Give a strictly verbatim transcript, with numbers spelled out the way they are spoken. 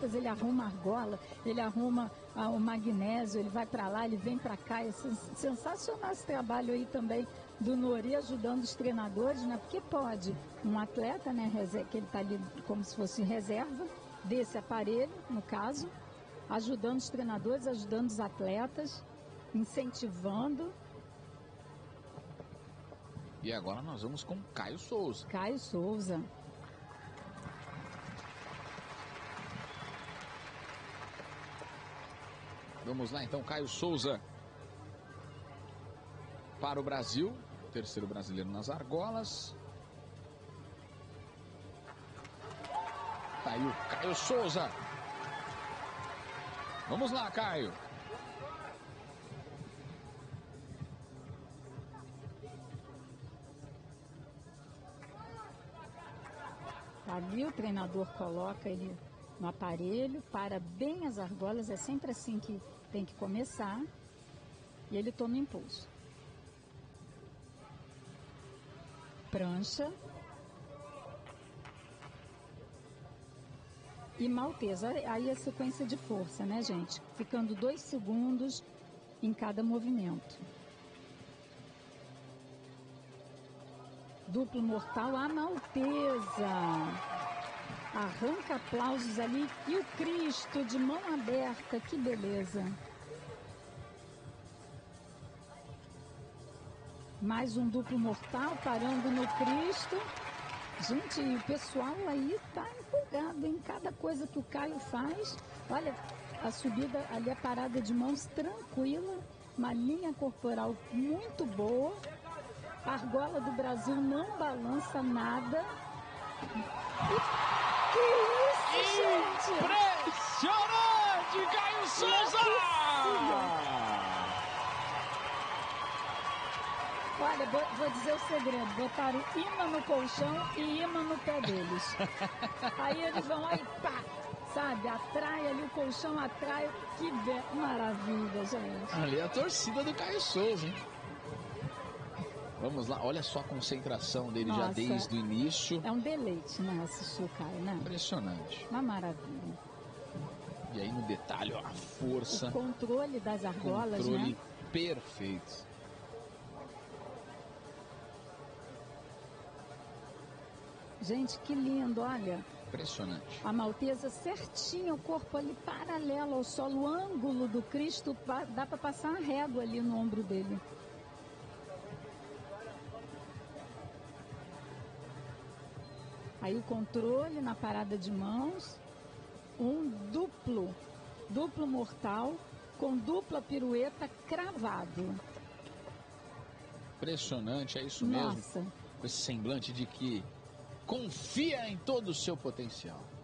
atletas, ele arruma a argola, ele arruma ah, o magnésio, ele vai para lá, ele vem para cá. É sensacional esse trabalho aí também do Nori ajudando os treinadores, né? Porque pode um atleta, né, que ele está ali como se fosse reserva desse aparelho, no caso, ajudando os treinadores, ajudando os atletas, incentivando. E agora nós vamos com Caio Souza. Caio Souza. Vamos lá então, Caio Souza. Para o Brasil, terceiro brasileiro nas argolas. Tá aí o Caio Souza. Vamos lá, Caio. Ali o treinador coloca ele no aparelho, para bem as argolas, é sempre assim que tem que começar, e ele toma impulso. Prancha. E malteza, aí a sequência de força, né, gente? Ficando dois segundos em cada movimento. Duplo mortal, a malteza. Arranca aplausos ali. E o Cristo de mão aberta, que beleza. Mais um duplo mortal parando no Cristo. Gente, o pessoal aí tá empolgado em cada coisa que o Caio faz. Olha, a subida ali, a parada de mãos tranquila, uma linha corporal muito boa. A argola do Brasil não balança nada. E que isso, gente! Impressionante, Caio Souza! Olha, vou, vou dizer o segredo, botaram imã no colchão e imã no pé deles. Aí eles vão lá e pá, sabe, atrai ali o colchão, atrai, que maravilha, gente. Ali é a torcida do Caio Souza, hein? Vamos lá, olha só a concentração dele. Nossa, já desde o início. É um deleite, né, assistir o Caio, né? Impressionante. Uma maravilha. E aí no detalhe, ó, a força. O controle das argolas, controle né? Perfeito. Gente, que lindo, olha. Impressionante. A malteza certinho, o corpo ali paralelo ao solo, o ângulo do Cristo, dá para passar uma régua ali no ombro dele. Aí o controle na parada de mãos, um duplo, duplo mortal, com dupla pirueta cravado. Impressionante, é isso Nossa. mesmo. Com esse semblante de que confia em todo o seu potencial.